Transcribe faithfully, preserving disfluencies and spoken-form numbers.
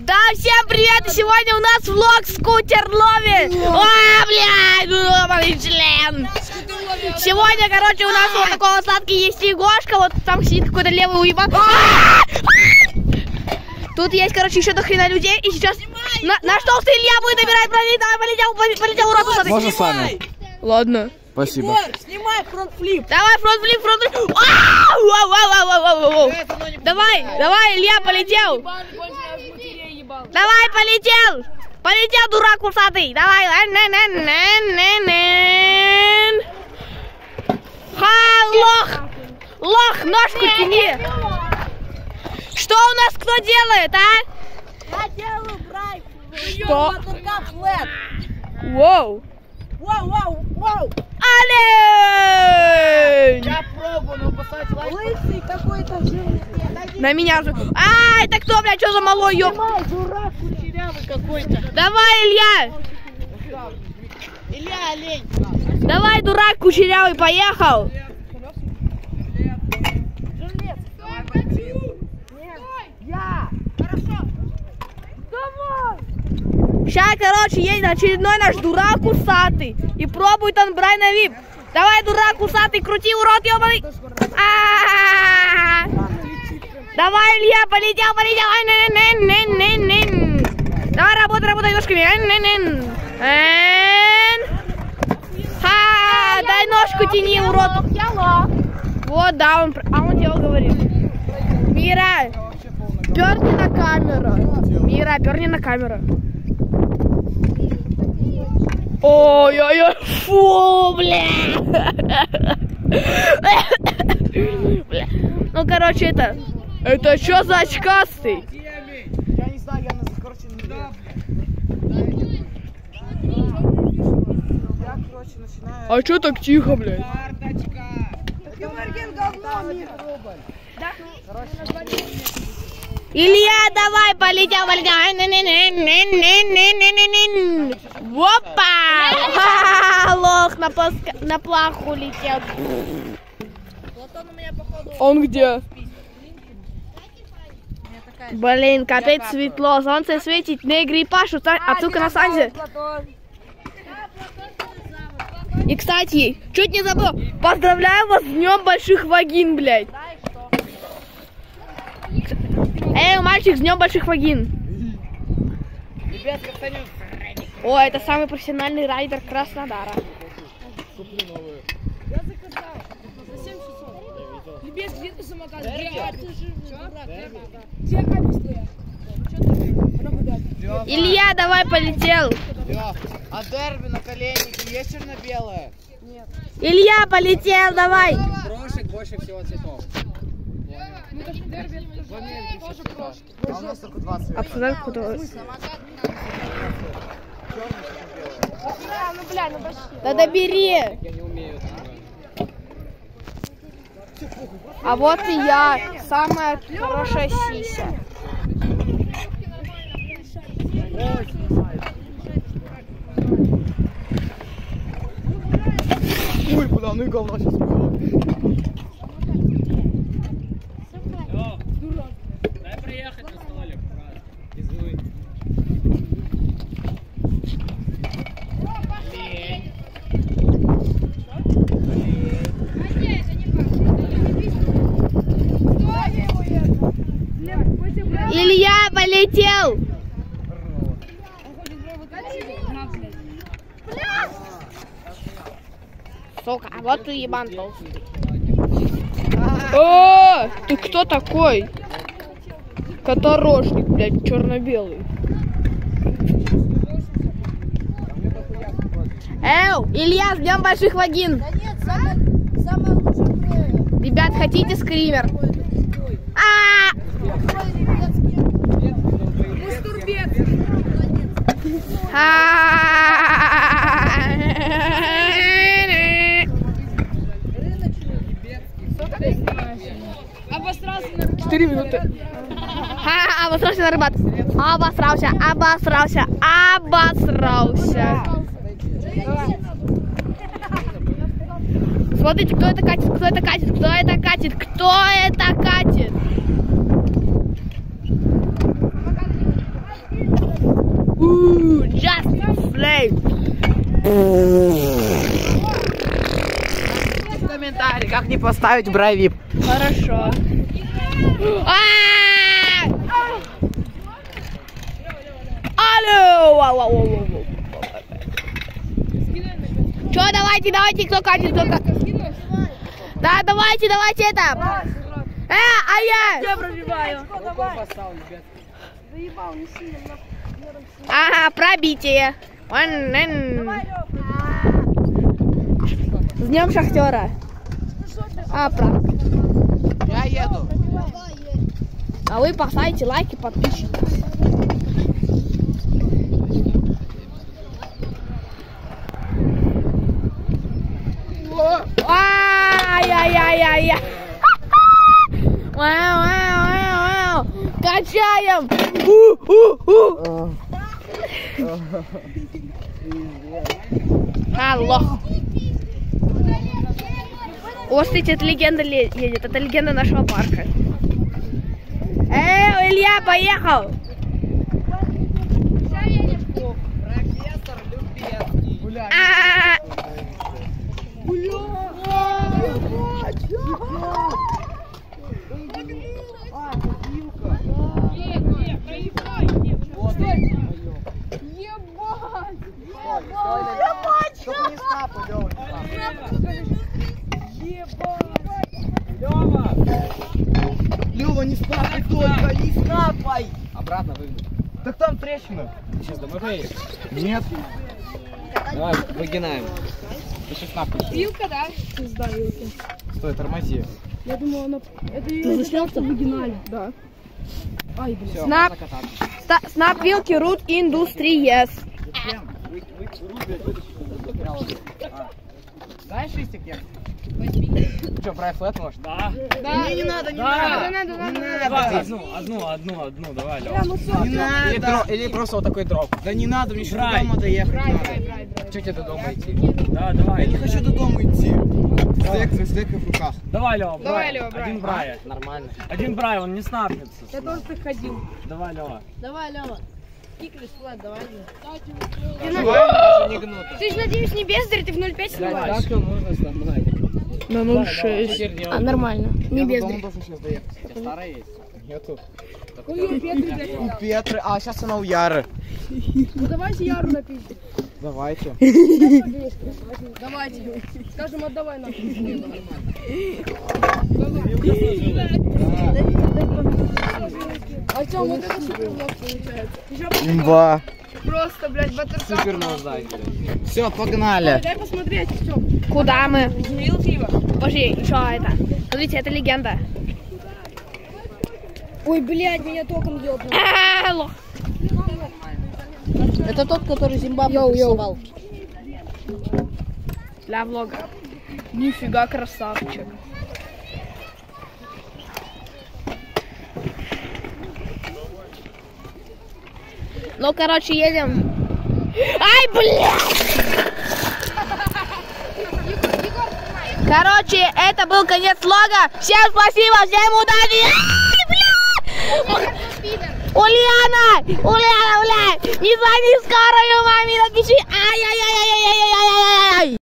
Да, всем привет! И сегодня у нас влог скутерлове. О, блядь, ну, член. Сегодня, короче, у нас вот такой вот сладкий есть Егошка. Вот там сидит какой-то левый уебан. Тут есть, короче, еще до хрена людей. И сейчас на, наш толстый Илья будет набирать брони. Давай, полетел, полетел, урод усатый. Можно с вами? Ладно. Спасибо. Егор, снимай фронт-флип. Давай, фронт-флип, фронт-флип. Давай, давай, Илья, полетел. Давай, полетел. Полетел, дурак усатый. Давай. Ха, лох. Лох, ножку тяни. Что у нас кто делает, а? Я делаю брайк. Что? Флэт. Воу. Вау, вау, вау. Олень! Я пробую, но поставьте лайк. Лысый какой-то жирный. На меня же. А, это кто, блядь, что за малой, ёб? Снимай, дурак кучерявый какой-то. Давай, Илья. Илья, олень. Давай, дурак кучерявый, поехал. Жилец. Я. Хорошо. Давай. Сейчас, короче, едет очередной наш дурак усатый. И пробует он брать на вип. Давай, дурак усатый, крути, урод, ёбаный. А-а-а-а. Давай, Илья, полетел, полетел. Давай, работай, работай ножками. Ха, дай ножку тяни, урод. Вот, да, он, а он дело говорит. Мира, перни на камеру. Мира, перни на камеру. Ой-ой-ой, фу, бля. Бля. Ну, короче, это... Это что за очкастый? Я не знаю, я на короче не да, я, короче, начинаю. А что так тихо, блядь? Карточка. Георгин говно. Да? Илья, давай, полетел, полетел. Опа! Лох на, плоско... на плаху летел. Платон у меня, походу... Он где? Блин, капец светло. Солнце светит. Не игри Пашу, отсылка на Санзе. И, кстати, чуть не забыл. Поздравляю вас с днем больших вагин, блядь. Эй, мальчик, с днем больших вагин. О, это самый профессиональный райдер Краснодара. Я заказал. За семь часов. Любец, где ты самокат? Где ты жирный дурак? Где капельская? Илья, давай, полетел. А дерби на коленнике есть черно-белое? Нет. Илья, полетел, давай. Прошек больше всего цветов. Ну это же дерби. Тоже прошки. А у нас только двадцать цветов. Обсуждаем куда. А, ну бля, ну почти. Да добери. Я не умею. А вот и я, самая хорошая сися. Ой, куда, ну и говно сейчас было. Дай приехать на столик, брат. Извини. Илья, полетел. Сука, а вот ты ебан толстый. О, ты кто такой? Которошник, блядь, черно-белый. Эу, Илья, с днем больших вагин. Да нет, самое, самое лучшее время. Ребят, хотите скример? А! Обосрался на рыбак. Четыре минуты. Ха, обосрался на рыбак. Обосрался, обосрался, обосрался. Смотрите, кто это катит, кто это катит, кто это катит, кто это катит. Just flame. Комментарий, как не поставить брайвип. Хорошо. Алло! Чё, давайте, давайте, кто катит, кто катит. Да, давайте, давайте это. Э, а я. Я пробиваю. Ага, пробитие. С днем шахтера. А, прав. Я еду. А вы поставите лайки, подписчики. Ай-яй-яй-яй-яй. Вау, вау, вау, вау. Качаем. У-у-у. Алло. О, смотрите, это легенда едет. Это легенда нашего парка. Эй, Илья, поехал. Профессор Любецкий. Гулять. Лёва, не снапай только, не снапай! Обратно выгнул. Так там трещина. Сейчас домой поедешь? Нет. Давай, выгинаем. Ты сейчас нахуй. Вилка, да? Пизда, вилка. Стой, тормози. Я думала, она... Это ты заснялся в оригинале? Да. Ай, блин. Все, Снап. можно кататься. Снап вилки Root Industries. Знаешь, шестик я? Что, брай флэт можешь? Да. Да. Не, не надо, не Да. надо. Не надо, Не надо. надо. Давай, одну, одну, одну, одну, давай, Лёва. Ну все, Не Или, надо. дро- или просто вот такой дроп. Да не надо, мне еще до Брай. дома доехать брай, надо. брай, брай, брай. Че тебе до дома идти? Да, давай. Я не хочу до дома идти. Стек, стек в руках. Давай, Лёва, брай. Давай, Лёва, брай. Один брай. Нормально. Один брай, он не снапнется. Я тоже так ходил. Давай, Лёва. Давай, Лёва. Киклиш, флэт, давай. Даже не гнуто. Ты же, надеюсь, не бездарь, ты в ноль пять снимаешь. Так можно сломать. На ноль шесть. А, нормально. Не Я до без. дома должен сейчас доехать. У тебя старая есть? Нету. Ой, у Петры, блядь. У Петры, а сейчас она у Яры. Ну давайте Яру напишем. Давайте. Давайте. Скажем, отдавай нахуй. Артём, вот это супер влог получается. Имба. Просто, блядь, баттеркап. Супер наждай. Все, погнали. Дай посмотреть, Артём. Куда мы? Вилки его. Подожди, что это? Смотрите, это легенда. Ой, блядь, меня током ёбнул. А, лох. Это тот, который Зимбабве рисовал. Для влога. Нифига красавчик. Ну, короче, едем. Ай, блядь! Короче, это был конец влога. Всем спасибо, всем удачи! Ай, блядь! Ульяна! Ульяна, блядь! Не звони скорую, маме, напиши! Ай-яй-яй-яй-яй-яй-яй-яй!